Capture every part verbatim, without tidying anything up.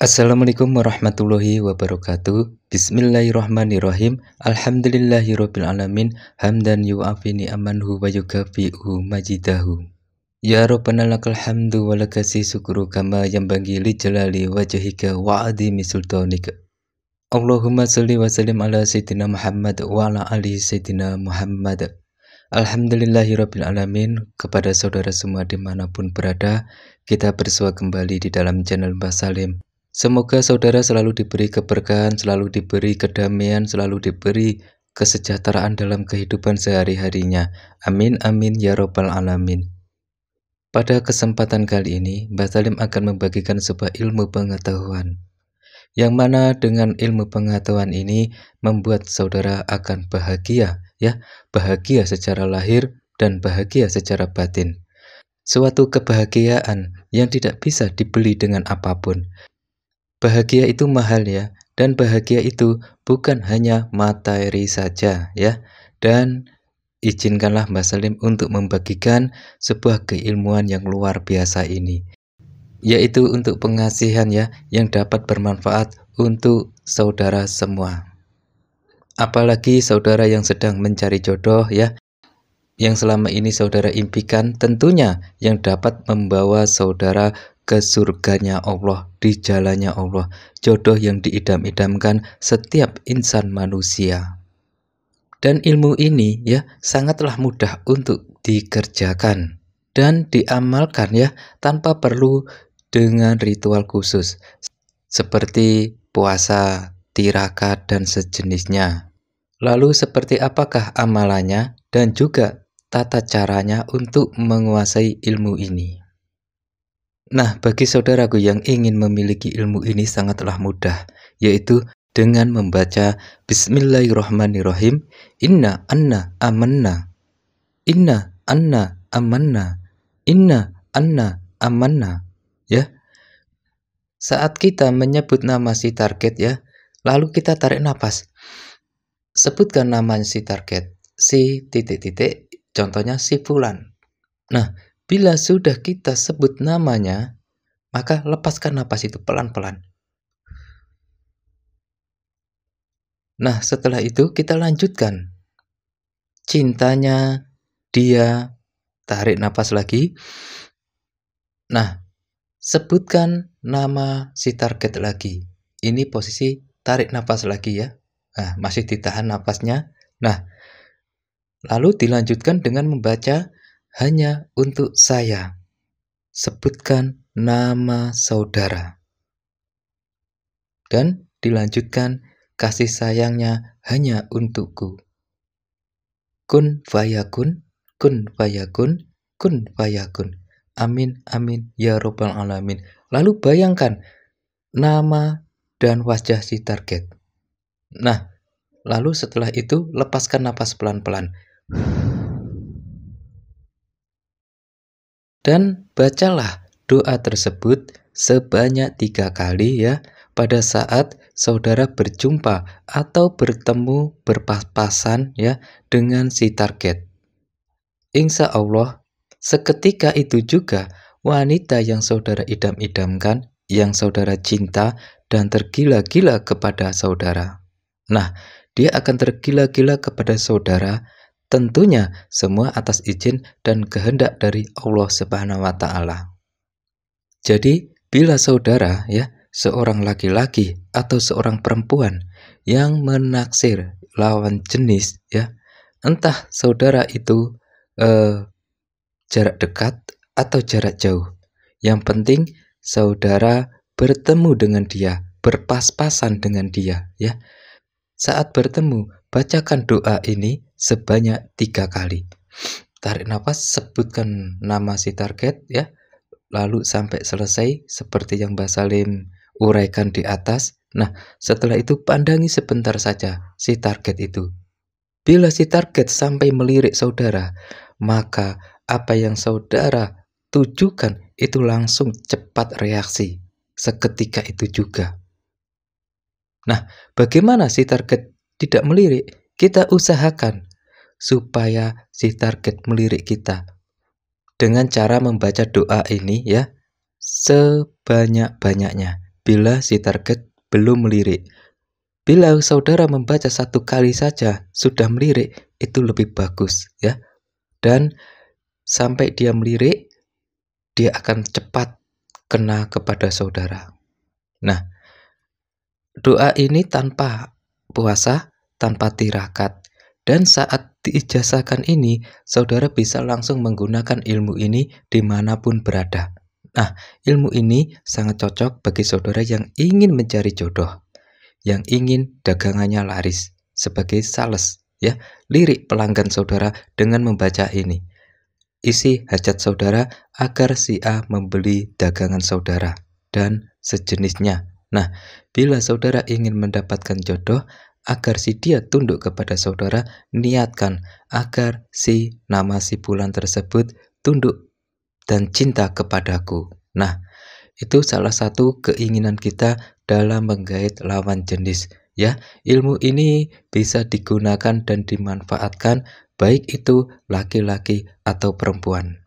Assalamualaikum warahmatullahi wabarakatuh. Bismillahirrahmanirrahim. Alhamdulillahirabbil alamin. Hamdan yu'afi ni'amanhu wa yukafi'u majidahu. Ya Rabbana lakal hamdu wa lakasi syukru kama yanbaghi li jalali wajhika wa adhimi sultanika. Allahumma sholli wa sallim ala sayyidina Muhammad wa ala ali sayyidina Muhammad. Alhamdulillahirabbil alamin. Kepada saudara semua dimanapun berada, kita bersua kembali di dalam channel Mbah Salim. Semoga saudara selalu diberi keberkahan, selalu diberi kedamaian, selalu diberi kesejahteraan dalam kehidupan sehari-harinya. Amin amin ya robbal alamin. Pada kesempatan kali ini, Mbah Salim akan membagikan sebuah ilmu pengetahuan, yang mana dengan ilmu pengetahuan ini membuat saudara akan bahagia, ya, bahagia secara lahir dan bahagia secara batin. Suatu kebahagiaan yang tidak bisa dibeli dengan apapun. Bahagia itu mahal, ya, dan bahagia itu bukan hanya materi saja, ya. Dan izinkanlah Mbah Salim untuk membagikan sebuah keilmuan yang luar biasa ini, yaitu untuk pengasihan, ya, yang dapat bermanfaat untuk saudara semua. Apalagi saudara yang sedang mencari jodoh, ya, yang selama ini saudara impikan, tentunya yang dapat membawa saudara ke surganya Allah, di jalannya Allah, jodoh yang diidam-idamkan setiap insan manusia. Dan ilmu ini, ya, sangatlah mudah untuk dikerjakan dan diamalkan, ya, tanpa perlu dengan ritual khusus seperti puasa, tirakat, dan sejenisnya. Lalu seperti apakah amalannya dan juga tata caranya untuk menguasai ilmu ini? Nah, bagi saudaraku yang ingin memiliki ilmu ini sangatlah mudah, yaitu dengan membaca Bismillahirrahmanirrahim. Inna anna amanna. Inna anna amanna. Inna anna amanna. Ya. Saat kita menyebut nama si target, ya, lalu kita tarik nafas. Sebutkan nama si target, si titik-titik, contohnya si fulan. Nah, bila sudah kita sebut namanya, maka lepaskan napas itu pelan-pelan. Nah, setelah itu kita lanjutkan. Cintanya dia, tarik napas lagi. Nah, sebutkan nama si target lagi. Ini posisi tarik napas lagi, ya. Nah, masih ditahan napasnya. Nah, lalu dilanjutkan dengan membaca hanya untuk saya. Sebutkan nama saudara. Dan dilanjutkan kasih sayangnya hanya untukku. Kun fayakun, kun fayakun, kun fayakun. Amin amin ya robbal alamin. Lalu bayangkan nama dan wajah si target. Nah, lalu setelah itu lepaskan napas pelan-pelan. Dan bacalah doa tersebut sebanyak tiga kali, ya, pada saat saudara berjumpa atau bertemu berpapasan, ya, dengan si target. Insya Allah, seketika itu juga wanita yang saudara idam-idamkan, yang saudara cinta dan tergila-gila kepada saudara. Nah, dia akan tergila-gila kepada saudara, tentunya semua atas izin dan kehendak dari Allah Subhanahu wa Ta'ala. Jadi, bila saudara, ya, seorang laki-laki atau seorang perempuan yang menaksir lawan jenis, ya, entah saudara itu eh, jarak dekat atau jarak jauh, yang penting saudara bertemu dengan dia, berpas-pasan dengan dia, ya. Saat bertemu, bacakan doa ini sebanyak tiga kali. Tarik nafas, sebutkan nama si target, ya, lalu sampai selesai seperti yang Mbah Salim uraikan di atas. Nah, setelah itu pandangi sebentar saja si target itu. Bila si target sampai melirik saudara, maka apa yang saudara tujukan itu langsung cepat reaksi seketika itu juga. Nah, bagaimana si target tidak melirik? Kita usahakan supaya si target melirik kita dengan cara membaca doa ini, ya, sebanyak-banyaknya. bila si target belum melirik. Bila saudara membaca satu kali saja sudah melirik, itu lebih bagus ya. Dan sampai dia melirik, dia akan cepat kena kepada saudara. Nah, doa ini tanpa puasa, tanpa tirakat. Dan saat diijazahkan ini, saudara bisa langsung menggunakan ilmu ini dimanapun berada. Nah, ilmu ini sangat cocok bagi saudara yang ingin mencari jodoh, yang ingin dagangannya laris, sebagai sales ya. Lirik pelanggan saudara dengan membaca ini. Isi hajat saudara agar si A membeli dagangan saudara dan sejenisnya. Nah, bila saudara ingin mendapatkan jodoh agar si dia tunduk kepada saudara, niatkan agar si nama si fulan tersebut tunduk dan cinta kepadaku. Nah, itu salah satu keinginan kita dalam menggait lawan jenis ya. Ilmu ini bisa digunakan dan dimanfaatkan baik itu laki-laki atau perempuan.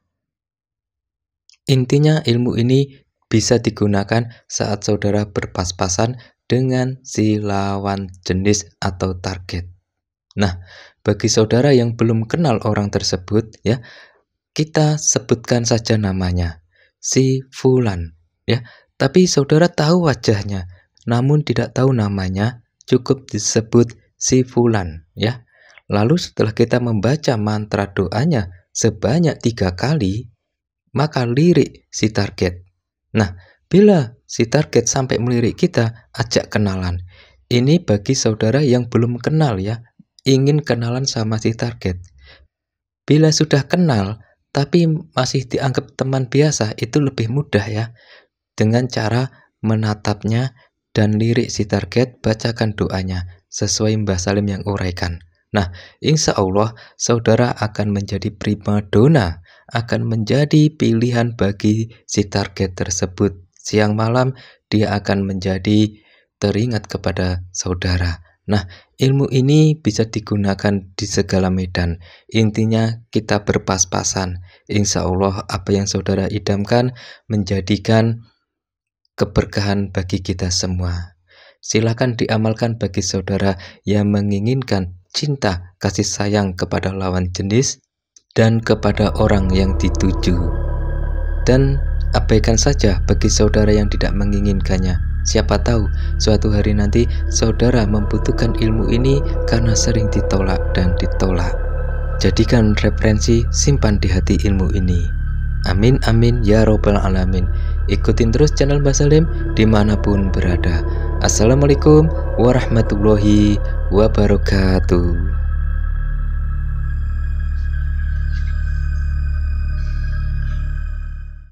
Intinya ilmu ini bisa digunakan saat saudara berpas-pasan dengan si lawan jenis atau target. Nah, bagi saudara yang belum kenal orang tersebut ya, kita sebutkan saja namanya, si fulan ya. Tapi saudara tahu wajahnya, namun tidak tahu namanya, cukup disebut si fulan ya. Lalu setelah kita membaca mantra doanya sebanyak tiga kali, maka lirik si target. Nah, bila si target sampai melirik kita, ajak kenalan. Ini bagi saudara yang belum kenal ya, ingin kenalan sama si target. Bila sudah kenal, tapi masih dianggap teman biasa, itu lebih mudah ya. Dengan cara menatapnya dan lirik si target, bacakan doanya sesuai Mbah Salim yang uraikan. Nah, insya Allah saudara akan menjadi primadona, akan menjadi pilihan bagi si target tersebut. Siang malam dia akan menjadi teringat kepada saudara. Nah, ilmu ini bisa digunakan di segala medan. Intinya kita berpas-pasan. Insya Allah apa yang saudara idamkan menjadikan keberkahan bagi kita semua. Silakan diamalkan bagi saudara yang menginginkan cinta kasih sayang kepada lawan jenis dan kepada orang yang dituju. Dan abaikan saja bagi saudara yang tidak menginginkannya. Siapa tahu suatu hari nanti saudara membutuhkan ilmu ini karena sering ditolak dan ditolak. Jadikan referensi, simpan di hati ilmu ini. Amin amin ya robbal alamin. Ikutin terus channel Mbah Salim dimanapun berada. Assalamualaikum warahmatullahi wabarakatuh.